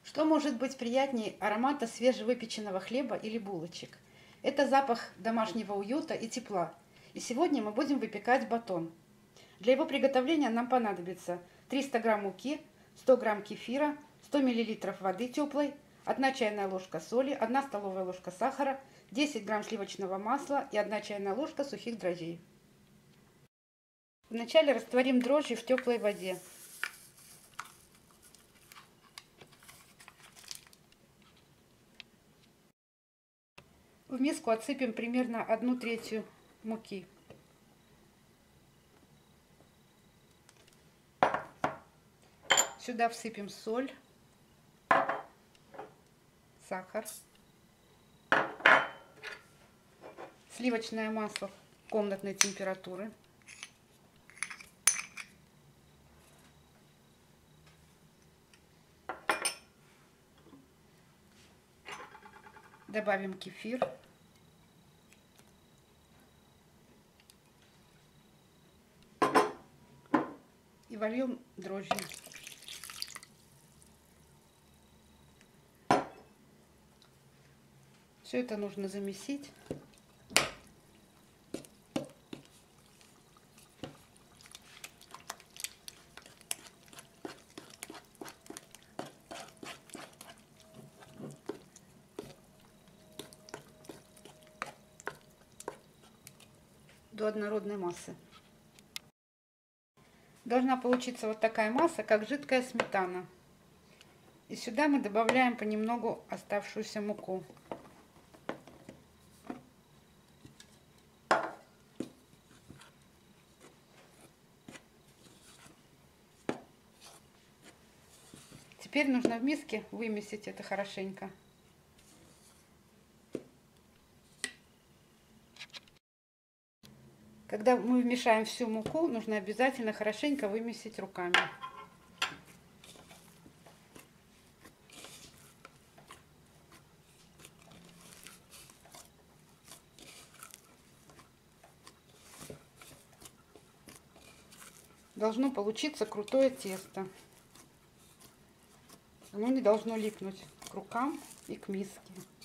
Что может быть приятнее аромата свежевыпеченного хлеба или булочек? Это запах домашнего уюта и тепла. И сегодня мы будем выпекать батон. Для его приготовления нам понадобится 300 грамм муки, 100 грамм кефира, 100 миллилитров воды теплой, 1 чайная ложка соли, 1 столовая ложка сахара, 10 грамм сливочного масла и 1 чайная ложка сухих дрожжей. Вначале растворим дрожжи в теплой воде. В миску отсыпем примерно 1/3 муки. Сюда всыпем соль, сахар, сливочное масло комнатной температуры, добавим кефир, и вольем дрожжи. Все это нужно замесить. До однородной массы. Должна получиться вот такая масса, как жидкая сметана. И сюда мы добавляем понемногу оставшуюся муку. Теперь нужно в миске вымесить это хорошенько. Когда мы вмешаем всю муку, нужно обязательно хорошенько вымесить руками. Должно получиться крутое тесто. Оно не должно липнуть к рукам и к миске.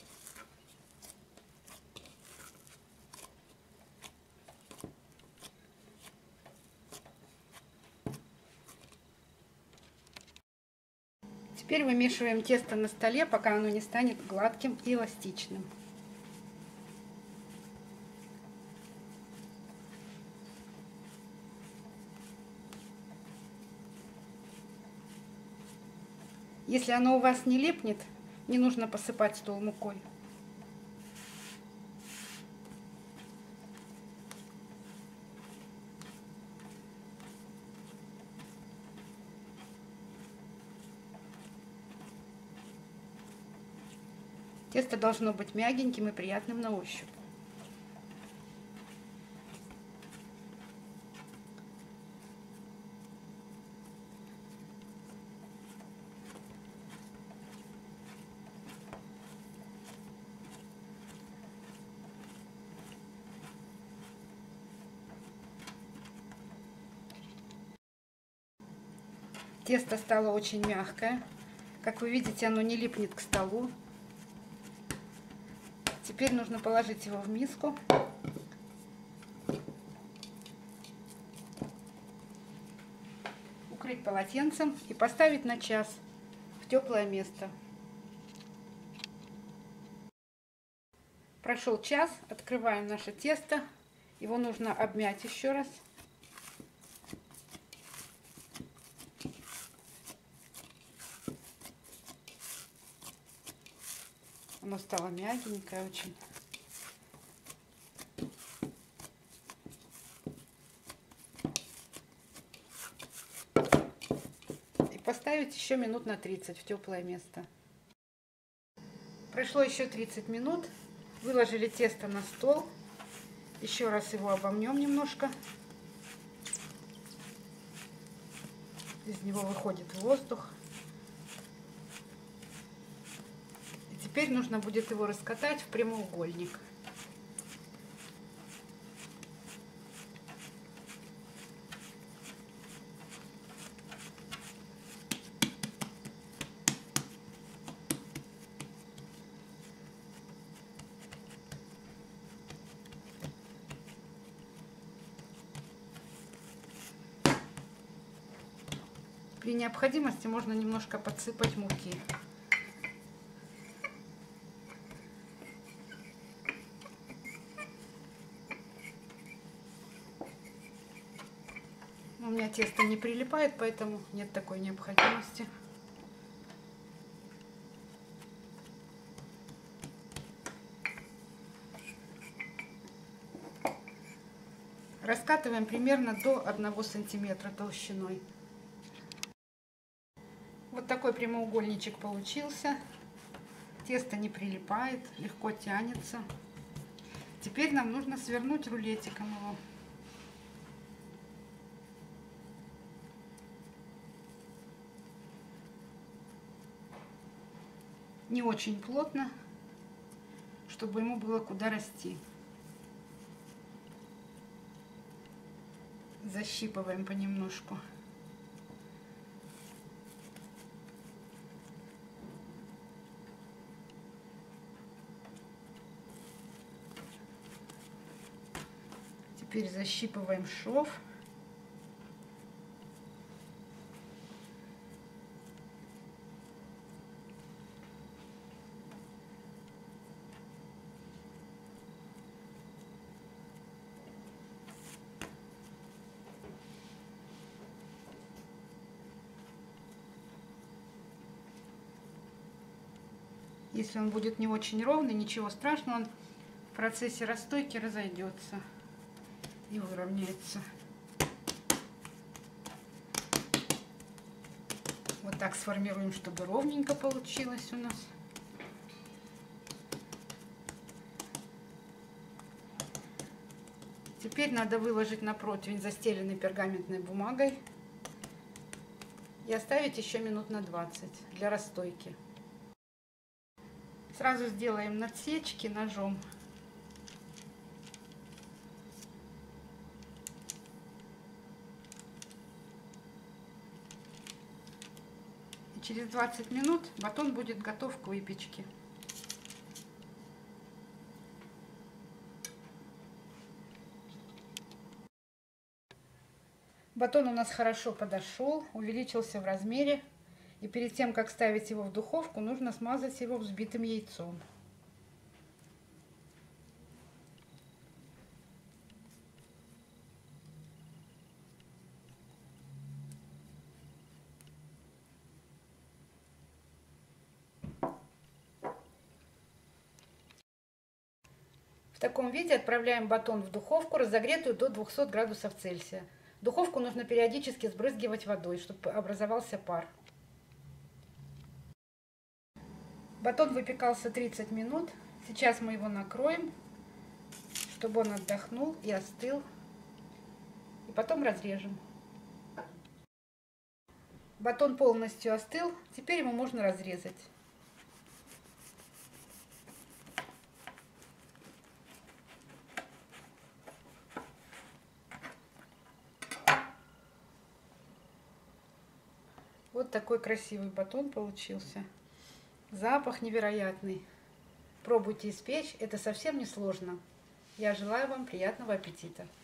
Теперь вымешиваем тесто на столе, пока оно не станет гладким и эластичным. Если оно у вас не липнет, не нужно посыпать стол мукой. Тесто должно быть мягеньким и приятным на ощупь. Тесто стало очень мягкое. Как вы видите, оно не липнет к столу. Теперь нужно положить его в миску. Укрыть полотенцем и поставить на час в теплое место. Прошел час, открываем наше тесто. Его нужно обмять еще раз. Оно стало мягенькое очень. И поставить еще минут на 30 в теплое место. Прошло еще 30 минут. Выложили тесто на стол. Еще раз его обомнем немножко. Из него выходит воздух. Теперь нужно будет его раскатать в прямоугольник. При необходимости можно немножко подсыпать муки. У меня тесто не прилипает, поэтому нет такой необходимости. Раскатываем примерно до 1 сантиметра толщиной. Вот такой прямоугольничек получился. Тесто не прилипает, легко тянется. Теперь нам нужно свернуть рулетиком его. Не очень плотно, чтобы ему было куда расти. Защипываем понемножку. Теперь защипываем шов. Если он будет не очень ровный, ничего страшного, он в процессе расстойки разойдется и выровняется. Вот так сформируем, чтобы ровненько получилось у нас. Теперь надо выложить на противень, застеленный пергаментной бумагой, и оставить еще минут на 20 для расстойки. Сразу сделаем надсечки ножом. И через 20 минут батон будет готов к выпечке. Батон у нас хорошо подошел, увеличился в размере. И перед тем, как ставить его в духовку, нужно смазать его взбитым яйцом. В таком виде отправляем батон в духовку, разогретую до 200 градусов Цельсия. Духовку нужно периодически сбрызгивать водой, чтобы образовался пар. Батон выпекался 30 минут. Сейчас мы его накроем, чтобы он отдохнул и остыл. И потом разрежем. Батон полностью остыл. Теперь его можно разрезать. Вот такой красивый батон получился. Запах невероятный. Пробуйте испечь, это совсем не сложно. Я желаю вам приятного аппетита.